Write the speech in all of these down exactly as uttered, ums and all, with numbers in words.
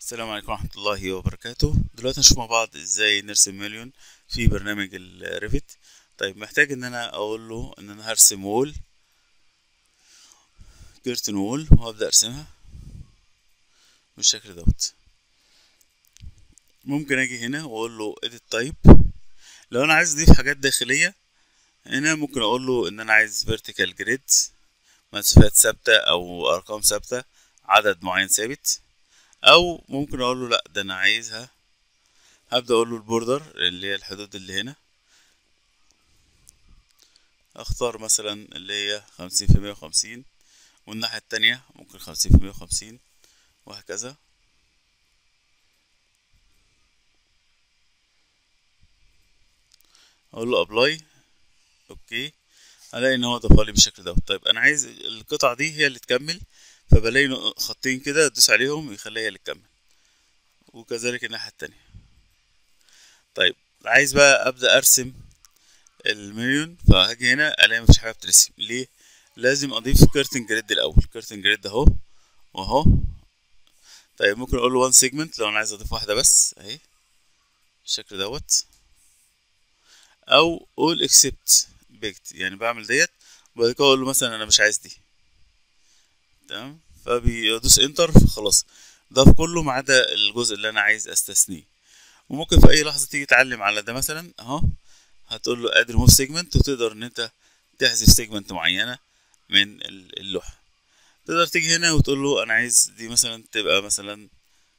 السلام عليكم ورحمة الله وبركاته. دلوقتي هنشوف مع بعض ازاي نرسم مليون في برنامج الريفت. طيب محتاج ان انا اقول له ان انا هرسم وول، كيرتن وول، وهبدأ ارسمها بالشكل دوت. ممكن اجي هنا واقول له edit type. لو انا عايز اضيف حاجات داخلية هنا ممكن اقول له ان انا عايز vertical grid، مسافات ثابتة او ارقام ثابتة، عدد معين ثابت. او ممكن اقول له لا ده انا عايزها، هبدأ اقول له البوردر اللي هي الحدود اللي هنا، اختار مثلا اللي هي خمسين في مية وخمسين، والناحية التانية ممكن خمسين في مية وخمسين، وهكذا. اقول له ابلاي، اوكي، الاقي ان هو ضافها لي بالشكل ده. طيب انا عايز القطعة دي هي اللي تكمل، فبلاقي نق- خطين كده ادوس عليهم يخليها هي اللي تكمل، وكذلك الناحية التانية. طيب عايز بقى ابدأ ارسم المليون، فهاجي هنا الاقي مفيش حاجة بترسم. ليه؟ لازم اضيف كيرتن جريد الاول. كيرتن جريد اهو واهو. طيب ممكن اقول له وان سيجمنت لو انا عايز اضيف واحدة بس اهي بالشكل دوت، او all except بيكت، يعني بعمل ديت وبعد كده اقول له مثلا انا مش عايز دي. تمام، فبيدوس انتر فخلاص ضاف كله ما عدا الجزء اللي انا عايز استثنيه. وممكن في اي لحظه تيجي تعلم على ده مثلا اهو، هتقول له اد ريموف سيجمنت، وتقدر ان انت تحذف سيجمنت معينه من اللوحه. تقدر تيجي هنا وتقول له انا عايز دي مثلا تبقى مثلا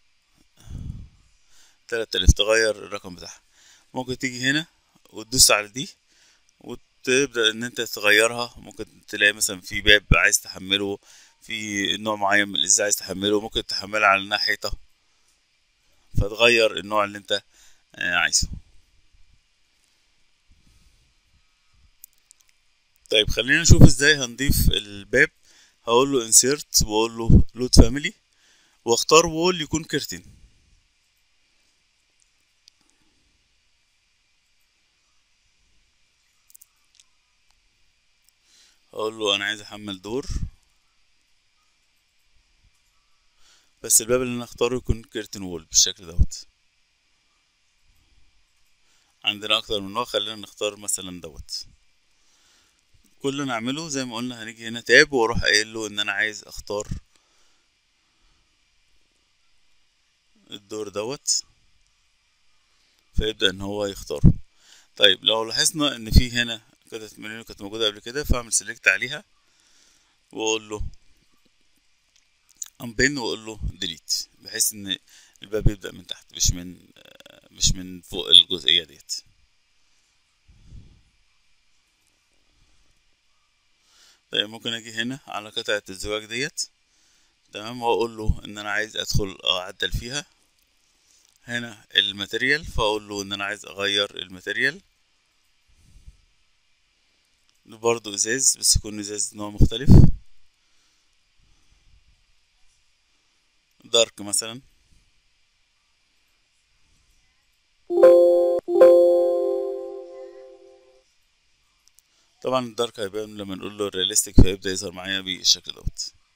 تلاتة آلاف، تغير الرقم بتاعها. ممكن تيجي هنا وتدوس على دي وتبدأ إن أنت تغيرها. ممكن تلاقي مثلا في باب عايز تحمله، في نوع معين من الإزاز عايز تحمله، ممكن تحملها على إنها حيطة، فتغير النوع اللي أنت آه، عايزه. طيب خلينا نشوف إزاي هنضيف الباب. هقول له insert وأقول له load family، واختار وول يكون كرتين. أقول له أنا عايز أحمل دور، بس الباب اللي أنا أختاره يكون كرتين وول بالشكل دوت. عندنا أكتر من نوع، خلينا نختار مثلا دوت. كل اللي نعمله زي ما قلنا هنيجي هنا تاب، واروح قايل له ان انا عايز اختار الدور دوت، فيبدأ ان هو يختاره. طيب لو لاحظنا ان في هنا قطعة منيو كانت موجودة قبل كده، فاعمل سيلكت عليها واقول له انبين واقول له ديليت، بحيث ان الباب يبدأ من تحت مش من آه، مش من فوق الجزئية ديت. طيب ممكن اجي هنا على قطعة الزواج ديت، تمام، واقول له ان انا عايز ادخل اعدل فيها. هنا الماتيريال، فاقول له ان انا عايز اغير الماتيريال، برضو ازاز بس يكون ازاز نوع مختلف، دارك مثلا. طبعا الدارك هيبان لما نقول له رياليستيك، فيبدأ يظهر معايا بالشكل دوت.